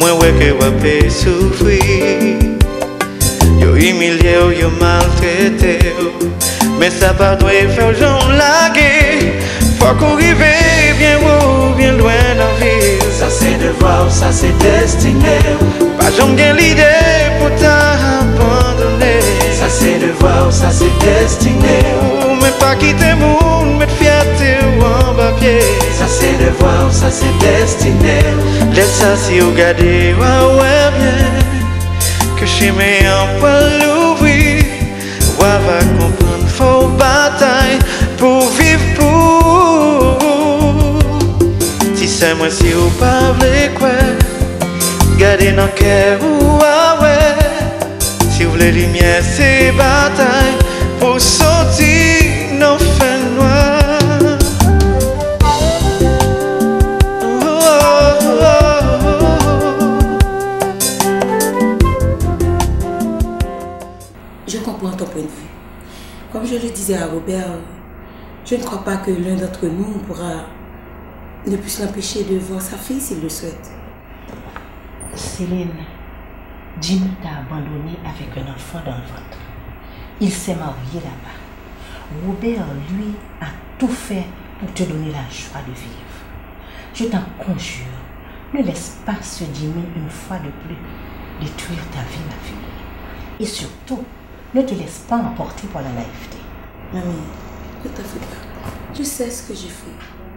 Moi ouais que wapé souffrir. Yo humilié ou yo maltraité. Mais ça pas doit faire j'en laguer. Faut qu'on arrive bien haut, bien loin dans la ville. Ça c'est devoir, ça c'est destiné. Pas j'en gagne l'idée pour t'abandonner. Ça c'est devoir, ça c'est destiné. Mais pas quitter monde, mettre fierté ou en papier. Ça c'est devoir, ça c'est destiné. Laisse ça si vous gardez, ouais bien. Que chez mes en pas l'ouvrir. Ouais va comprendre, faut bataille pour vivre pour. Si c'est moi si vous parlez quoi. Gardez dans le cœur ou ouais. Si vous voulez lumière, c'est bataille pour sortir nos fins noires. Je comprends ton point de vue. Comme je le disais à Robert, je ne crois pas que l'un d'entre nous pourra ne puisse l'empêcher de voir sa fille s'il le souhaite. Céline, Jimmy t'a abandonné avec un enfant dans le ventre. Il s'est marié là-bas. Robert, lui, a tout fait pour te donner la joie de vivre. Je t'en conjure, ne laisse pas ce Jimmy une fois de plus détruire ta vie, ma fille. Et surtout, ne te laisse pas emporter par la naïveté. Maman, ne t'en fais pas. Je sais ce que j'ai fait.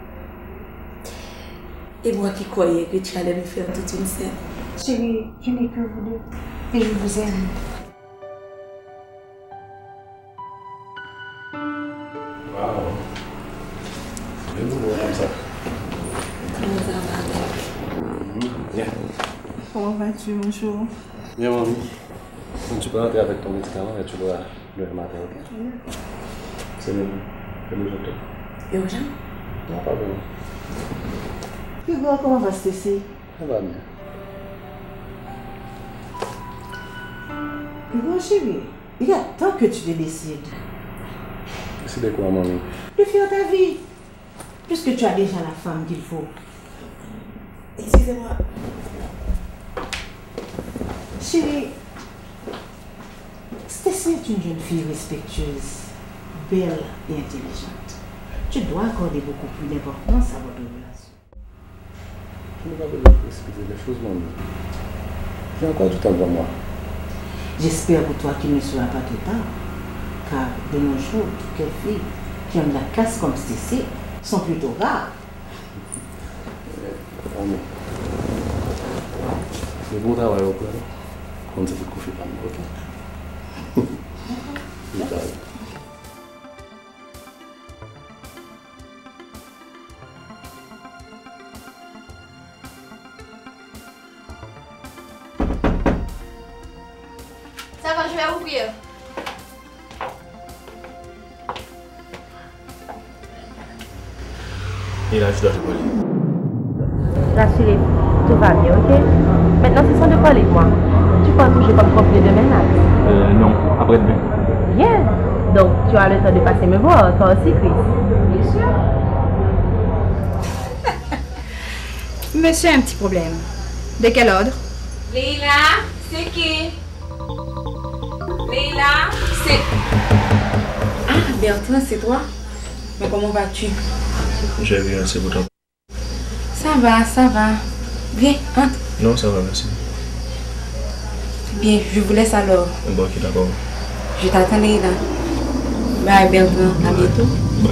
Et moi qui croyais que tu allais me faire toute une scène. Chérie, je n'ai que vous deux. Et je vous aime. Waouh. C'est nouveau comme ça. Comment ça va? Bien. Comment vas-tu, mon chou? Bien, mamie. Donc, tu peux rentrer avec ton médicament et tu dois le matin, ok? C'est mieux. C'est mieux, je Urgent? Non, pas vraiment. Hugo, comment va se passer? Ça va bien. Hugo, chérie, il y a tant que tu te décides. Décider quoi, mamie? De faire ta vie. Puisque tu as déjà la femme qu'il faut. Excusez-moi. Chérie, Stacy est une jeune fille respectueuse, belle et intelligente. Tu dois accorder beaucoup plus d'importance à votre relation. Je n'ai pas besoin de précipiter les choses, mamie. J'ai encore du temps devant moi. J'espère pour toi qu'il ne sera pas trop tard. Car de nos jours, toutes les filles qui ont de la casse comme Stacy sont plutôt rares. Mamie. Le bon travail au plan. On ne s'est pas couché par nous, ok? Ça va, je vais ouvrir. Et là, je dois te parler. Rassurez-vous, tout va bien, ok? Maintenant, c'est sans de parler de moi. Tu peux toucher comme prof de ménage? Non, après-demain. Bien. Donc, tu as le temps de passer me voir, toi aussi, Chris. Bien sûr. Monsieur a un petit problème. De quel ordre? Leila, c'est qui? Leila, c'est... Ah, Bertrand, c'est toi? Mais comment vas-tu? J'ai vu assez pour toi. Ça va, ça va. Viens, entre. Non, ça va, merci. Bien, je vous laisse alors. Bon, ok, d'accord. Je t'attends, Leila. Bye, Bertrand. À bientôt. Bye.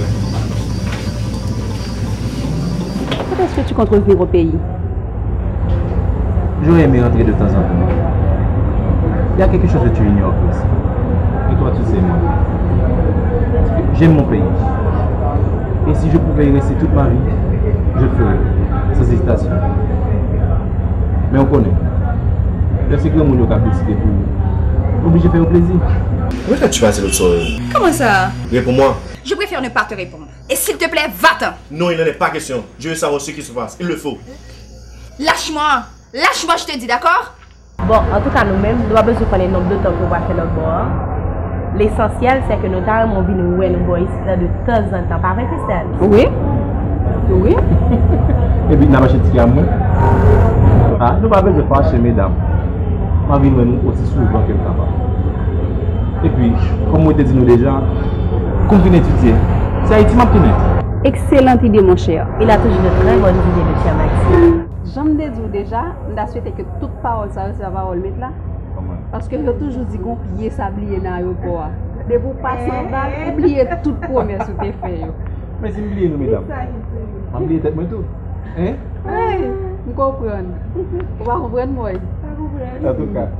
Quand est-ce que tu comptes revenir au pays? J'aurais aimé rentrer de temps en temps. Il y a quelque chose que tu ignores, Chris. Et toi, tu sais, moi. J'aime mon pays. Et si je pouvais y rester toute ma vie, je le ferais, sans hésitation. Mais on connaît. Le secret, mon yoga, c'est pour obligé de faire plaisir. Pourquoi tu passes l'autre soir? Comment ça? Réponds-moi. Je préfère ne pas te répondre. Et s'il te plaît, va-t'en. Non, il n'en est pas question. Je veux savoir ce qui se passe. Il le faut. Lâche-moi. Lâche-moi, je te dis, d'accord? Bon, en tout cas, nous-mêmes, nous avons besoin de prendre le nombre de temps pour passer notre bord. L'essentiel, c'est que nous avons envie de nous voir ici de temps en temps. Pas vrai, Christelle? Oui. Oui. Et puis, nous avons acheté à moi. Ah, nous pas besoin de fâcher, mesdames. Ma vie nous aussi souvent que le capable. Et puis, comme on te dit nous déjà, comme vous étudiez, c'est Haïti m'a tenu. Excellente idée, mon cher. Il a toujours de très bonnes idées, monsieur Maxime. J'aime dire déjà, je souhaite que toute parole, ça va le mettre là. Parce que je toujours dit qu'on pille sablier dans l'aéroport. De vous passer en bas, oubliez toute promesse que vous avez fait. Mais c'est oublié, nous, mesdames. Oubliez tête moi tout. Hein? Oui, vous comprenez. Vous va comprendre moi. En tout cas.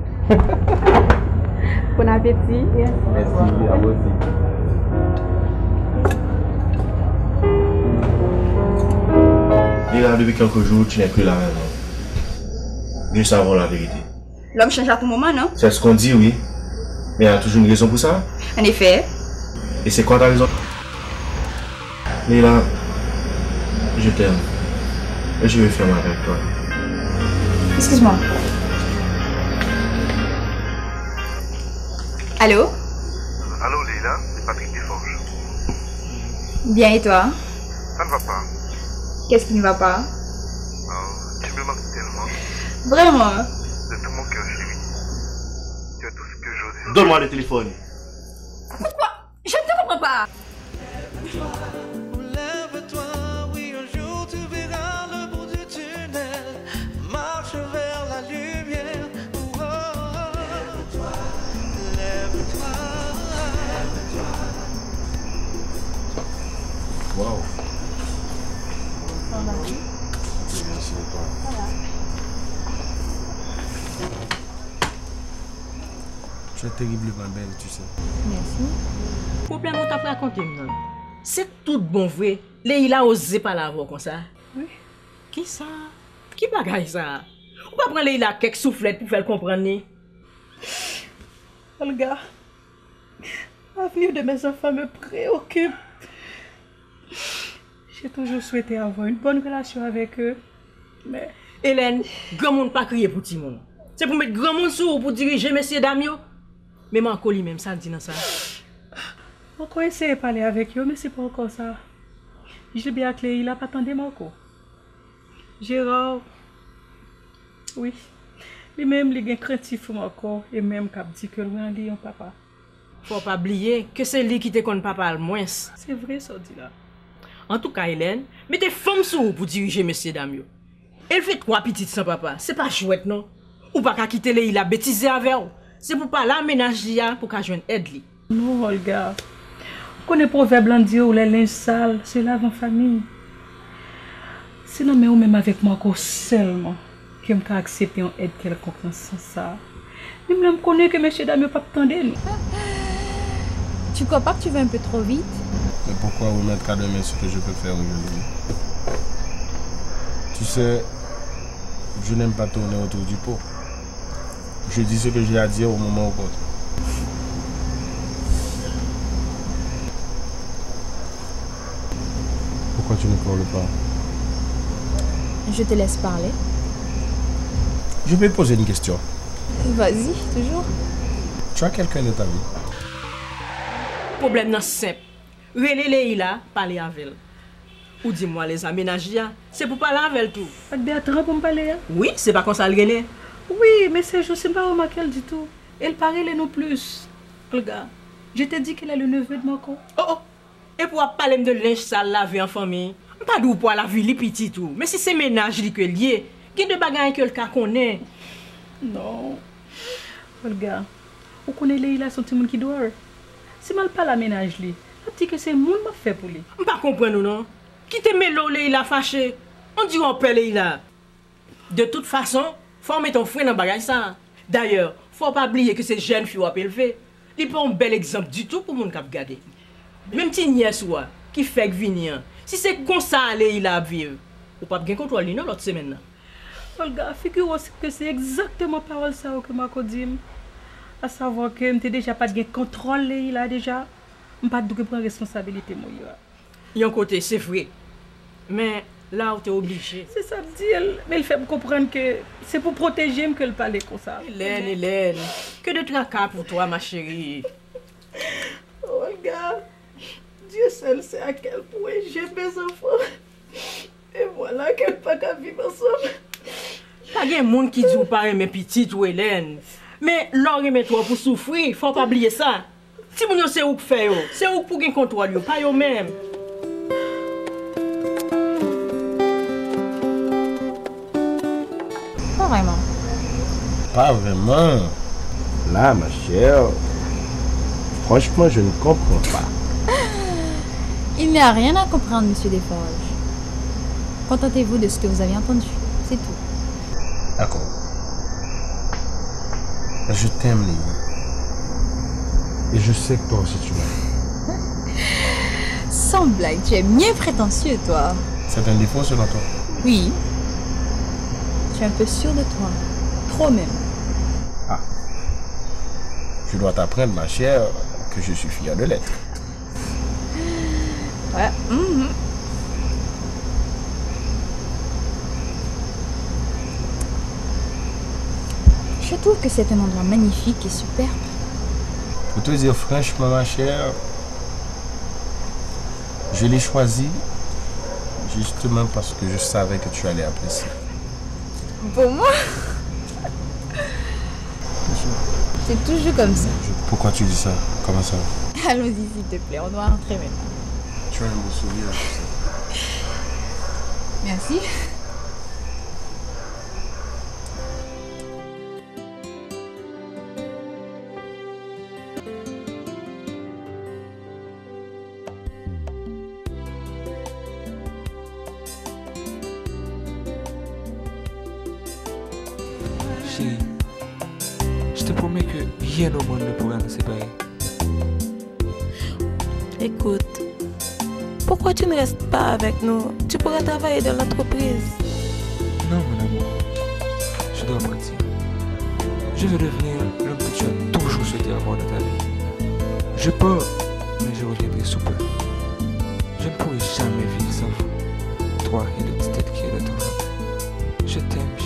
Bon appétit. Merci, à vous aussi. Léla, depuis quelques jours, tu n'es plus la même. Nous savons la vérité. L'homme change à tout moment, non? C'est ce qu'on dit, oui. Mais il y a toujours une raison pour ça. En effet. Et c'est quoi ta raison? Léla, je t'aime. Et je vais faire mal avec toi. Excuse-moi. Allô? Allô Léla, c'est Patrick Desforges. Bien et toi? Ça ne va pas. Qu'est-ce qui ne va pas? Tu me manques tellement. Vraiment? De tout mon cœur, chérie. Tu as tout ce que j'ose. Donne-moi le téléphone. Pourquoi? Je ne te comprends pas. Lève-toi, oui, un jour tu verras le bout du tunnel. Marche vers la lumière. Oh, lève-toi, lève-toi. Wow. Tu es terriblement belle, tu sais. Merci. Problème on t'a raconté non. C'est tout bon vrai. Il a osé pas la voir comme ça. Oui. Qui ça? Qui bagaille ça? Ou pas prendre Leila quelques soufflettes pour faire comprendre. Olga, l'avenir de mes enfants me préoccupe. J'ai toujours souhaité avoir une bonne relation avec eux. Mais Hélène, grand monde pas crier pour petit monde. C'est pour mettre grand monde sur pour diriger messieurs dames yo. Même encore lui-même ça dit dans ça. Encore essayer de parler avec eux, mais c'est pas encore ça. Je l'ai bien clé, il a pas attendu encore. Gérard, oui, lui-même il est craintif encore et même qu'il dit que lui en dit un papa. Faut pas oublier que c'est lui qui te connaît papa le moins. C'est vrai ça dit là. En tout cas Hélène, mettez femme sur pour diriger messieurs dames yo. Elle fait 3 petites sans papa, c'est pas chouette non. Ou pas qu'à quitter les il a bêtisé avec vous. C'est pour pas l'aménager pour qu'à joindre aide li. Non Olga. On connaît proverbe là dit ou les linges sales, c'est lave en famille. Sinon mais ou même avec moi encore seulement qui me accepter une aide quelconque dans ce sens ça. Même là me connais que monsieur dame pas attendre nous. Tu crois pas que tu vas un peu trop vite? Mais pourquoi remettre à demain ce que je peux faire aujourd'hui? Tu sais, je n'aime pas tourner autour du pot. Je dis ce que j'ai à dire au moment opportun. Pourquoi tu ne parles pas? Je te laisse parler. Je vais poser une question. Vas-y, toujours. Tu as quelqu'un de ta vie? Problème non simple. Relé Leila, parler avec elle. Ou dis-moi les aménager, c'est pour parler avec elle tout. Pas de attendre pour me parler. Oui, c'est pas comme ça le relé. Oui, mais c'est je sais pas remarqué du tout. Elle paraît les non plus. Olga, je t'ai dit qu'elle est le neveu de Marco. Oh. Et pour parler de linge sale lavé en famille, pas d'où pour la vie li petit tout. Mais si c'est ménage li que lié, qui de bagaille que le cas connaît. Non. Olga, vous connaissez Leila son petit monde qui dort. Si mal pas la ménage li, dit que c'est monde m'a fait pour lui. On pas comprendre non. Qui te mélo Leila fâché. On dit on perd Leila. De toute façon, faut mettre ton frère dans bagage ça. D'ailleurs, faut pas oublier que c'est jeune fille à élever. Il pas un bel exemple du tout pour mon cap garder. Même ti nièce qui fait que venir. Si c'est comme ça il a vivre, ou pas bien contrôle non l'autre semaine. Olga, figure que c'est exactement parole ça que Marco dit. À savoir que m'était déjà pas de contrôle il a déjà pas de prendre responsabilité moi. Y a un côté c'est vrai. Mais là où tu es obligé. C'est ça me dit mais il fait me comprendre que c'est pour protéger me que le parler comme ça. Hélène, que de tracas pour toi ma chérie. Olga, Dieu seul sait à quel point j'ai mes enfants. Et voilà qu'elle pas qu'à vivre ensemble. Pas de monde qui dit ou pas aimer petite ou Hélène. Mais l'or aimer toi pour souffrir, faut pas oublier ça. Si vous c'est où faire, c'est où pour gagner contrôle, pas yo même. Pas vraiment. Pas vraiment. Là, ma chère, franchement, je ne comprends pas. Il n'y a rien à comprendre, monsieur Desforges. Contentez-vous de ce que vous avez entendu. C'est tout. D'accord. Je t'aime, Léa. Et je sais que toi aussi tu m'aimes. Sans blague, tu es bien prétentieux, toi. C'est un défaut selon toi? Oui. Tu es un peu sûr de toi. Trop même. Ah. Je dois t'apprendre, ma chère, que je suis fier de l'être. Ouais. Je trouve que c'est un endroit magnifique et superbe. Pour te dire franchement, ma chère, je l'ai choisi justement parce que je savais que tu allais apprécier. Pour moi? C'est toujours comme ça. Pourquoi tu dis ça? Comment ça? Allons-y, s'il te plaît. On doit rentrer maintenant. Tu as un beau souvenir à tout ça. Merci. Chérie, je te promets que rien au monde ne pourra nous séparer. Écoute, pourquoi tu ne restes pas avec nous? Tu pourrais travailler dans l'entreprise. Non, mon amour. Je dois partir. Je veux devenir l'homme que tu as toujours souhaité avoir dans ta vie. Je pars, mais je reviendrai sous peu. Je ne pourrai jamais vivre sans vous. Toi et le petit être qui est de ton ventre. Je t'aime, chérie.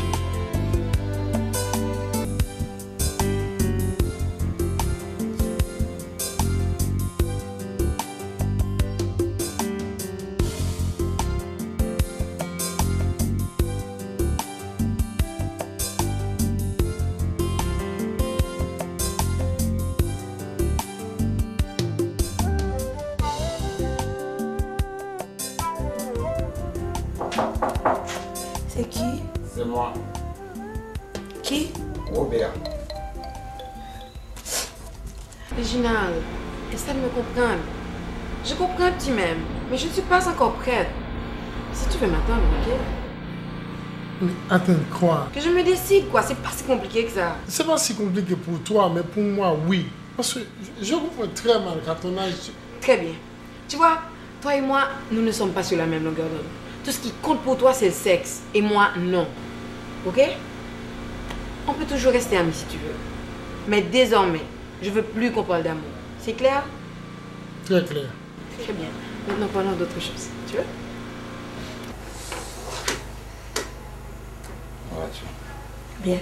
C'est qui? C'est moi. Qui? Robert. Réginald, essaie de me comprendre. Je comprends que tu m'aimes, mais je ne suis pas encore prête. Si tu veux m'attendre, ok? Mais attends, quoi? Que je me décide, quoi. C'est pas si compliqué que ça. C'est pas si compliqué pour toi, mais pour moi, oui. Parce que je comprends très mal qu'à ton âge... Très bien. Tu vois, toi et moi, nous ne sommes pas sur la même longueur d'onde. Tout ce qui compte pour toi, c'est le sexe. Et moi, non. Ok? On peut toujours rester amis si tu veux. Mais désormais, je veux plus qu'on parle d'amour. C'est clair? Très clair. Très bien. Maintenant, parlons d'autre chose. Tu veux? Bien.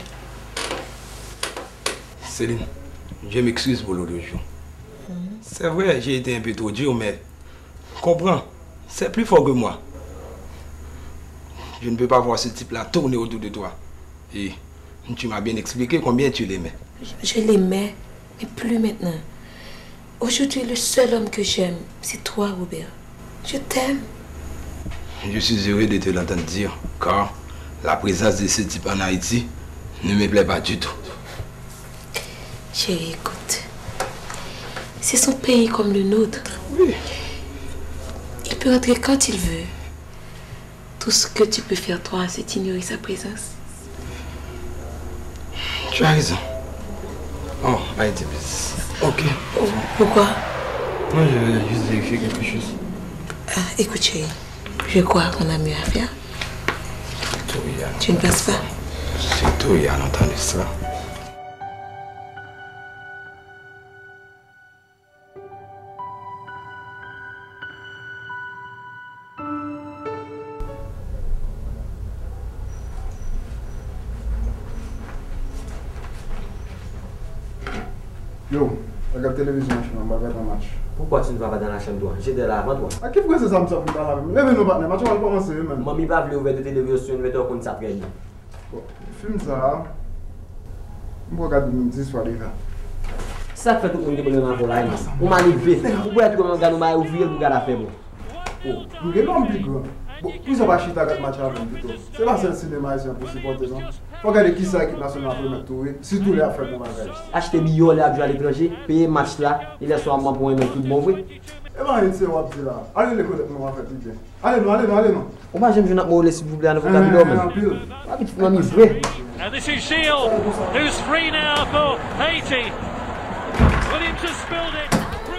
Céline, je m'excuse pour l'autre jour. C'est vrai, j'ai été un peu trop dur, mais comprends, c'est plus fort que moi. Je ne peux pas voir ce type-là tourner autour de toi. Et tu m'as bien expliqué combien tu l'aimais. Je l'aimais, mais plus maintenant. Aujourd'hui, le seul homme que j'aime, c'est toi, Robert. Je t'aime. Je suis heureux de te l'entendre dire, car la présence de ce type en Haïti ne me plaît pas du tout. Chérie, écoute. C'est son pays comme le nôtre. Oui. Il peut entrer quand il veut. Tout ce que tu peux faire, toi, c'est ignorer sa présence. Tu as raison. Oh, Haïti, ok. Oh, pourquoi? Moi, je veux juste vérifier quelque chose. Ah, écoute, chérie. Je crois qu'on a mieux à faire. Tu ne penses pas? Surtout, il y a longtemps de ça. Yo, regarde la télévision, je vais regarder un match. Pourquoi tu ne vas pas dans la chambre toi? J'étais là avant toi. À qui pourquoi c'est ça me sort pour la même? Lève-nous, le match va commencer même. Maman va vouloir ouvrir la télévision, je vais te raconter ça très bien. Film ça, je regarde une petite soirée là. Ça fait tout le monde qui est dans la vie. On m'a levé. Vous pouvez être comme un gars, on m'a ouvert pour garder faire bon. Oh, vous avez pas plus grand. Bon, plus ça va chiter avec match avant plutôt. C'est pas seul cinéma ici pour supporter ça. Faut regarder qui ça l'équipe nationale pour mettre tout, surtout les affaires pour bagage. Acheter billets là à l'étranger, payer match là, il est soir moi pour un tout bon vrai. Eh ben, c'est what c'est là. Allez l'école nous va faire bien. Allez non. On va j'aime jouer moi s'il vous plaît à notre vocabulaire. Ah, vite moi vrai. And this is Gilles, who's free now for Haiti. Williams has spilled it.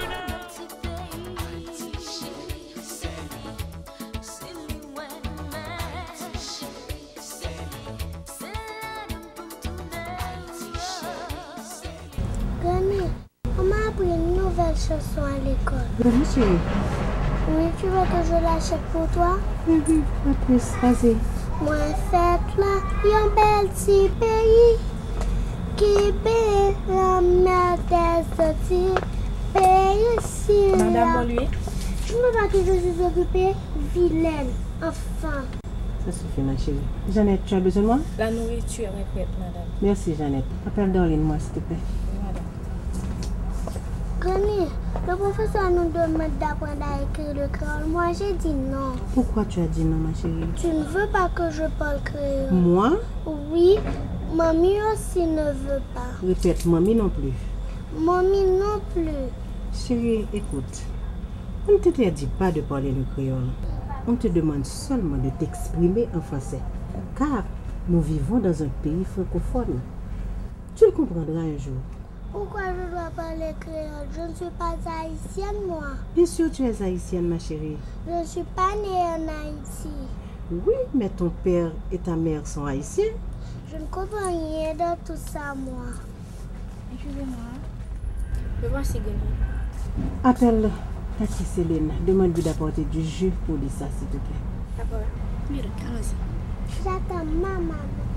Granny, on m'a appris une nouvelle chanson à l'école. Oui, chérie. Oui, tu veux que je l'achète pour toi? En plus, vas-y. Moi, fête là, il y a un bel petit pays qui paie la mer des sorties. Pays si Madame, lui. Je ne veux pas que je suis occupée, vilaine, enfin. Ça suffit, ma chérie. Jeannette, tu as besoin de moi? La nourriture est prête, madame. Merci, Jeannette. Appelle Dorline, moi, s'il te plaît. Granny, le professeur nous demande d'apprendre à écrire le créole. Moi, j'ai dit non. Pourquoi tu as dit non, ma chérie? Tu ne veux pas que je parle créole? Moi? Oui, mamie aussi ne veut pas. Répète, mamie non plus. Mamie non plus. Chérie, écoute. On ne t'interdit pas de parler le créole. On te demande seulement de t'exprimer en français. Car nous vivons dans un pays francophone. Tu le comprendras un jour. Pourquoi je dois parler créole? Je ne suis pas haïtienne, moi. Bien sûr, tu es haïtienne, ma chérie. Je ne suis pas née en Haïti. Oui, mais ton père et ta mère sont haïtiens. Je ne comprends rien de tout ça, moi. Excusez-moi. Je vois si Appelle ta fille Céline. Demande-lui d'apporter du jus pour Lisa, s'il te plaît. D'accord. Mira, allons-y. J'attends ma maman.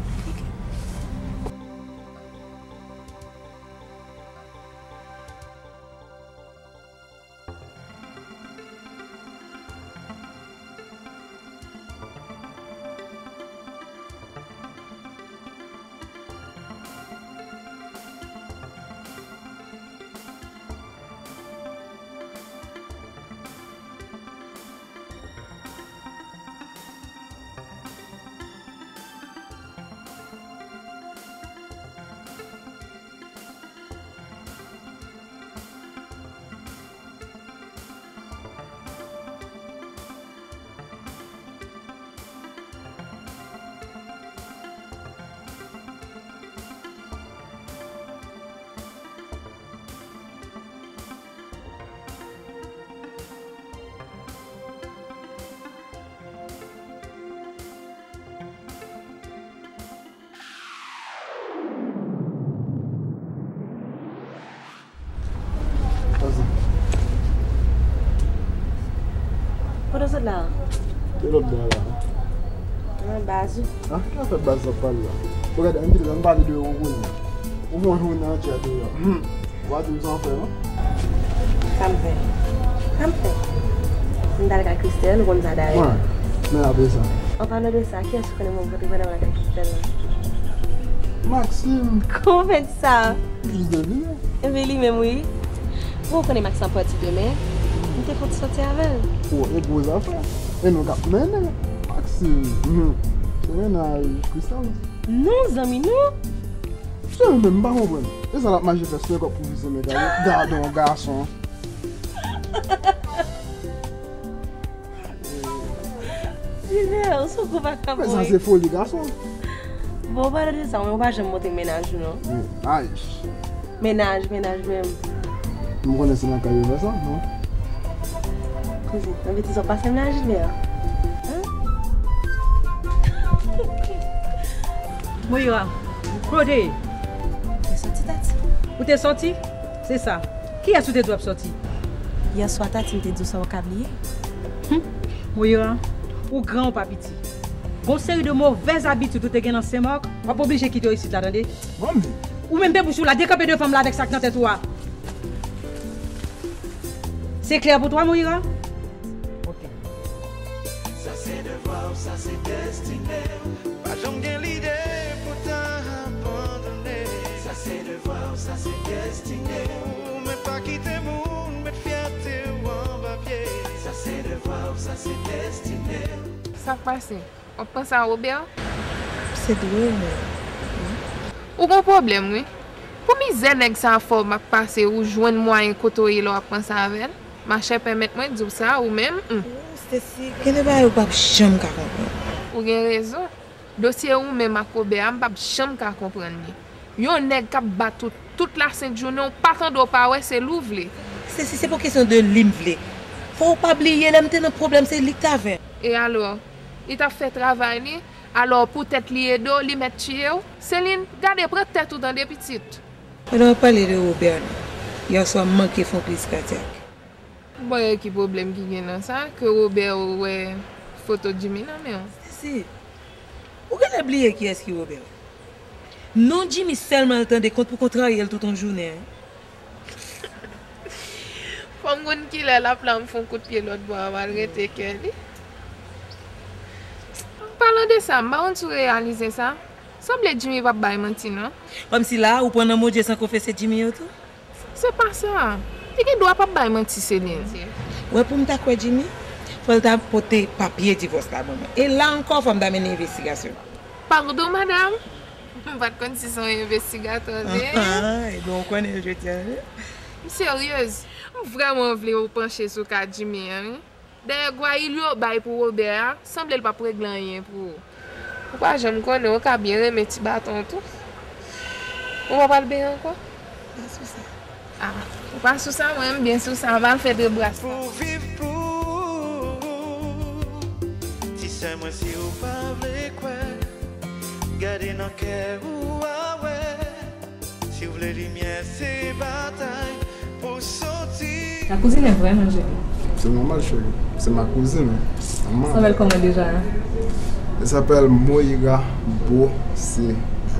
What is it now? C'est l'autre bois là. Un base. Ah, qui a fait base ça par là? Regarde, un petit peu de balle de haut. Au moins, on a un chat de là. What do you want to faire? Campé. On va aller à Christelle, on va aller. Ouais, mais après ça. En parlant de ça, qui est-ce que nous avons fait avec Christelle? Maxime. Comment fait ça? Juste de lui. Mais lui-même, oui. Vous connaissez Maxime parti demain? On t'a fait sortir avec. Oh, et gros affaire. Et nous avons mené. Maxime. C'est ménage, Christelle. Non, amis, non. Je ne sais même pas comprendre. Et ça, la magie fait ce pour vous aimer. Gardons un garçon. On se trouve à Cameroun. Mais ça, c'est faux, les garçons. Bon, on va dire ça, on va jamais monter ménage, non? Ménage. Ménage même. Vous connaissez la carrière de ça, non? Toujours. On va dire, pas faire ménage, mais. Moira, Claude, T'es sorti, Tati? où t'es sorti? C'est ça. Qui a souhaité toi sortir? Hier soir, Tati me dit ça au câblier. Moira, ou grand ou pas petit. Bon série de mauvaises habitudes tout est dans Saint-Marc, on va pas obligé de quitter ici, attendez. Ou même des bouchons là, décapé de femmes là avec ça dans tête toi. C'est clair pour toi, Moira? Ok. Ça c'est devoir, ça c'est destiné. Pas jamais l'idée ça c'est destiné. Ou mais pas quitter monde, mettre fierté ou en papier. Ça c'est devoir, ça c'est destiné. Ça passe. On pense à Robert. C'est drôle, mais... Ou bon problème, oui. Pour misère nèg ça fort m'a passer ou joindre moyen côtoyer là penser avec. Ma chère permet moi dire ça ou même. C'est si qu'elle va ou pas jamais comprendre. Ou gen raison. Dossier ou même à Robert, m'pa jamais comprendre. Yon nèg k'ap battu toute la sainte journée, on pas tande pas ouais c'est l'ouvle. C'est pour question de l'imvle. Faut pas oublier l'aime un problème c'est li ta fait. Et alors, il t'a fait travailler, alors peut-être li edo, li mettre tuer. Céline, gardez près tête tout dans des petites. On va parler de Robert. Il soit manqué fond crise cardiaque. Bon, qui problème qui gagne dans ça que Robert ouais photo de Jimmy non mais. Si. Ou qu'elle oublier qui est-ce qui Robert? Non Jimmy seulement le temps de compte pour contrarier toute une journée. Faut qu'on qui la plan font coup de pied l'autre bois arrêter qu'elle. Parlant de ça, on tu réaliser ça. Semble Jimmy va bailler mentir non? Comme si là ou prendre un mot Dieu sans confesser Jimmy tout. C'est pas ça. Il doit pas bailler mentir Céline. Ouais pour me quoi Jimmy? Faut t'a porter papier divorce là maman. Et là encore faut me d'amener une investigation. Pardon madame. Pas de si son investigateur. Ah, et donc on est je tiens. Sérieuse. Vraiment voulais pencher sur cas Jimmy hein. D'ailleurs, il lui a bail pour Robert, semble pas régler rien pour. Pourquoi j'aime connais au cas bien remettre petit bâton tout. On va pas le bien encore. Ah, pas sous ça, moi bien sous ça, on va faire des bras. Pour vivre pour. Si c'est moi si ou pas voulez quoi. Gardez dans cœur ou ah ouais. Si vous voulez lumière, c'est bataille pour sortir. Ta cousine est vraiment jolie. C'est normal, chérie. C'est ma cousine. Ça s'appelle comment déjà? Hein? Elle s'appelle Moïga Beauséjour.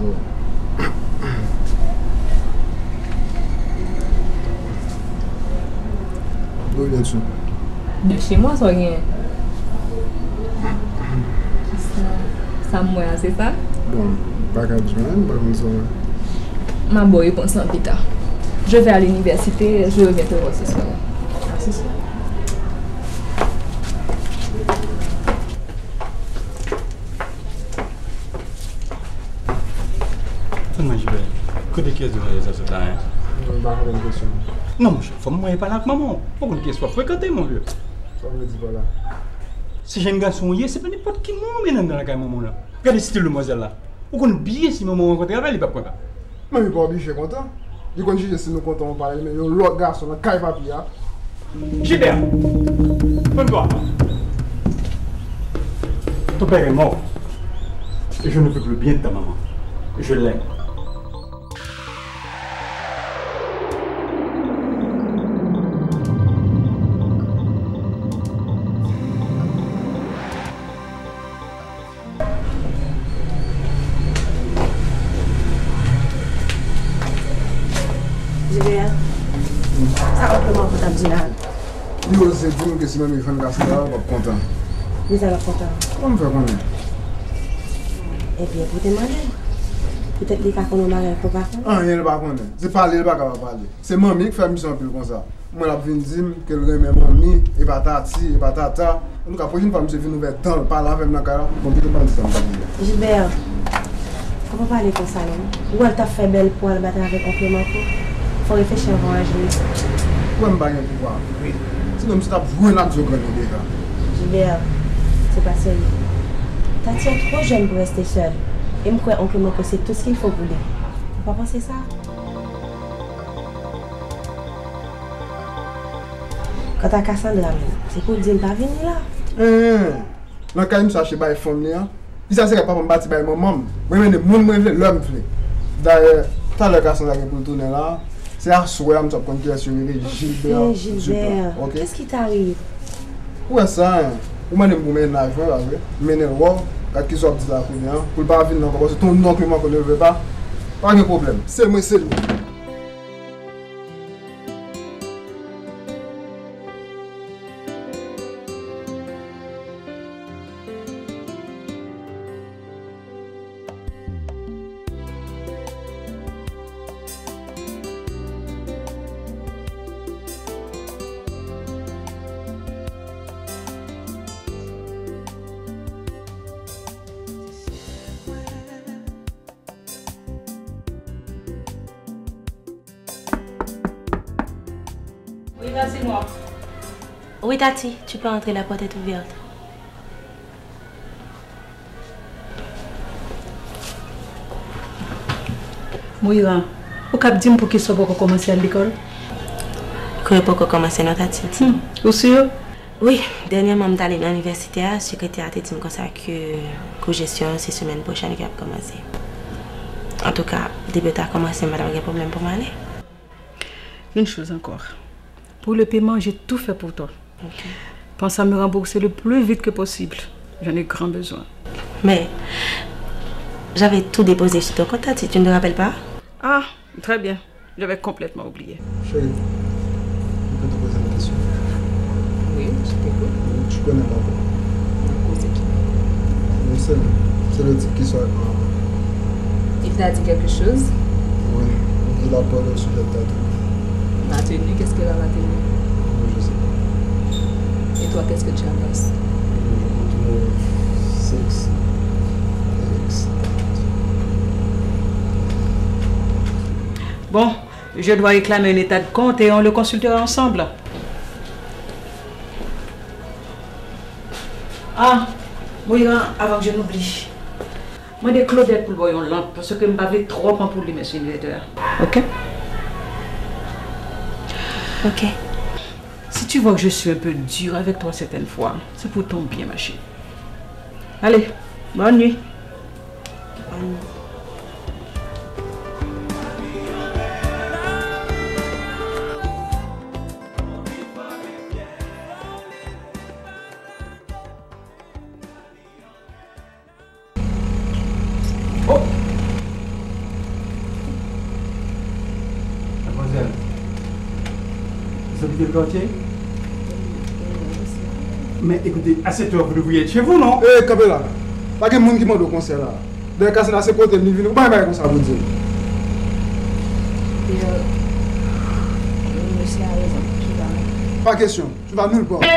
D'où viens-tu? De chez moi, ça rien. Ça moi, c'est ça? Bon, pas qu'à joindre, pas comme ça. Ma boy, pour Saint-Peter. Je vais à l'université, je reviens te voir ce soir. C'est ça. Comment je vais? Que des caisses de réalisation là, hein? Non, mon cher, faut me parler avec maman. Pourquoi une caisse soit fréquentée, mon vieux? Ça me dit pas là. Si j'ai un garçon, c'est pas n'importe qui moi dans la caille maman là. Regardez si tu le demoiselle là. Vous connaissez bien si maman rencontre avec il pas content. Mais il n'est pas obligé content. Il continue si nous comptons parler, mais l'autre garçon, le caille papier. Gilbert, prends-toi. Ton père est mort. Et je ne veux plus bien de ta maman. Je l'aime. Gilbert, ça amplement pour ta dire. Il ose dire que si même il fait un garçon là, il va pas content. Mais ça va content. Comment faire qu'on est? Eh bien, pour te demander. Peut-être les cas qu'on a marié pour pas faire. Ah, il ne va pas connaître. C'est parler, il ne va pas parler. C'est mamie qui fait mission comme ça. Moi, je viens dire qu'elle remet mamie, et pas tati, et pas tata. En tout cas, la prochaine fois, je viens nous mettre dans le parler avec ma cara. Bon, je ne pas dire ça. Gilbert, comment parler comme ça, non? Ou elle t'a fait belle pour elle battre avec oncle Marco? Faut réfléchir avant à jouer. Pourquoi je ne vais pas pouvoir? Sinon, je suis voué là, je connais déjà. Gilbert, c'est pas sérieux. Tati est trop jeune pour rester seule. Et je crois oncle Marco c'est tout ce qu'il faut pour lui. Faut pas penser ça. Quand t'as Cassandra, c'est pour dire que pas venir là. Dans le cas où je cherche les femmes, il s'agit de pas me battre par maman. Moi, je veux l'homme. D'ailleurs, tout le cas pour tourner là, c'est à souhait que je vais sur Gilbert. Gilbert, qu'est-ce qui t'arrive? Ouais, ça, ou même pour ménage, mais ne vois pas qu'ils sont dit là pour pas venir dans parce que ton oncle ne veut pas. Pas de problème. C'est moi, c'est lui. Là, c'est moi. Oui, Tati, tu peux entrer, la porte est ouverte. Moira, vous cap dire pour qu'il soit pour commencer à l'école? Que pour commencer notre Tati. Vous sûr? Oui, dernièrement, je suis allée à l'université, le secrétaire a dit que gestion, c'est semaine prochaine qui va commencer. En tout cas, début à commencer, madame, il y a un problème pour moi. Une chose encore. Pour le paiement, j'ai tout fait pour toi. Okay. Pense à me rembourser le plus vite que possible. J'en ai grand besoin. Mais, j'avais tout déposé sur ton compte, si tu ne te rappelles pas? Ah, très bien. J'avais complètement oublié. Chérie, je peux te poser une question. Oui, je t'écoute. Tu connais ma voix? C'est qui? Je sais, c'est le type qui soit... Il t'a dit quelque chose? Oui, il a parlé au sujet de ta tenue. Ma tenue, qu'est-ce qu'elle a ma tenue? Oui, je sais. Et toi, qu'est-ce que tu en penses? Je trouve sexe. Bon, je dois réclamer un état de compte et on le consultera ensemble. Ah, Moira, avant que je n'oublie. Moi, des Claudette pour le voyons lampe parce que je m'avais trop en pour lui, monsieur l'éditeur. Ok? Ok. Si tu vois que je suis un peu dure avec toi certaines fois, c'est pour ton bien, ma chérie. Allez, bonne nuit. Bonne nuit. Mademoiselle, vous habitez le quartier? Mais écoutez, à cette heure, vous devriez être chez vous, non? Eh, Kabela, pas de monde qui m'a donné conseil là. Dès que c'est dans ce côté, il vient, pas comme ça vous dire. Monsieur a raison. Pas question, tu vas nulle part.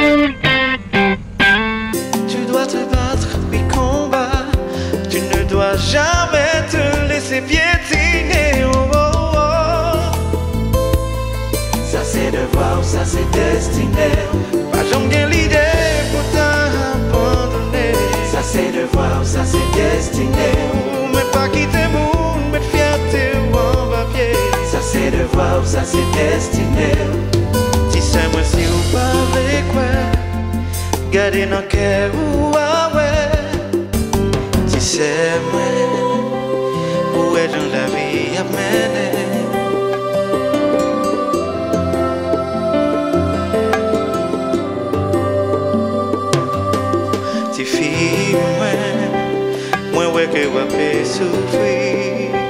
Tu dois te battre, puis combattre. Tu ne dois jamais te laisser piétiner. Oh, oh, oh. Ça c'est devoir, ça c'est destiné. Pas jamais l'idée pour t'abandonner. Ça c'est devoir, ça c'est destiné. Mais pas quitter monde, mais fierté ou en papier. Ça c'est devoir, ça c'est destiné. Si c'est moi si ou pas avec quoi, garder nos cœurs ou ouais. Si c'est moi, où est dans la vie à mener. Si fille moi ouais que va souffrir.